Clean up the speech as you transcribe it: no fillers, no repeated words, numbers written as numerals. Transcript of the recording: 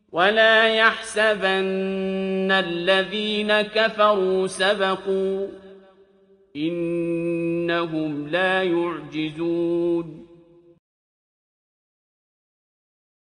ولا يحسبن الذين كفروا سبقوا إنهم لا يعجزون